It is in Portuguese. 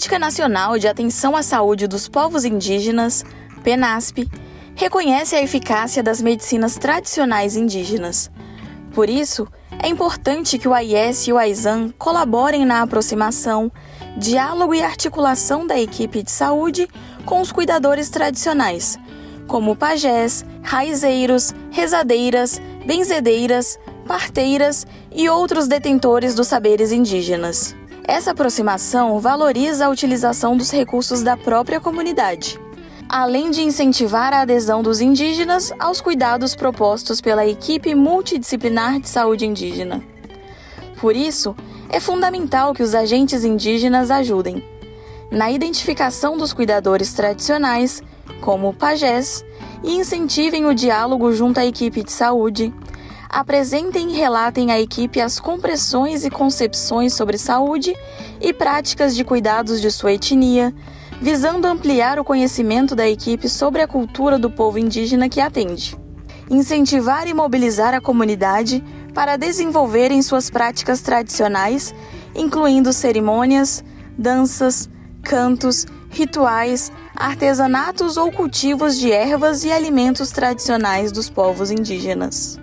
Política Nacional de Atenção à Saúde dos Povos Indígenas, PNASP, reconhece a eficácia das medicinas tradicionais indígenas. Por isso, é importante que o AIS e o AISAN colaborem na aproximação, diálogo e articulação da equipe de saúde com os cuidadores tradicionais, como pajés, raizeiros, rezadeiras, benzedeiras, parteiras e outros detentores dos saberes indígenas. Essa aproximação valoriza a utilização dos recursos da própria comunidade, além de incentivar a adesão dos indígenas aos cuidados propostos pela equipe multidisciplinar de saúde indígena. Por isso, é fundamental que os agentes indígenas ajudem na identificação dos cuidadores tradicionais, como pajés, e incentivem o diálogo junto à equipe de saúde, apresentem e relatem à equipe as compreensões e concepções sobre saúde e práticas de cuidados de sua etnia, visando ampliar o conhecimento da equipe sobre a cultura do povo indígena que atende. Incentivar e mobilizar a comunidade para desenvolverem suas práticas tradicionais, incluindo cerimônias, danças, cantos, rituais, artesanatos ou cultivos de ervas e alimentos tradicionais dos povos indígenas.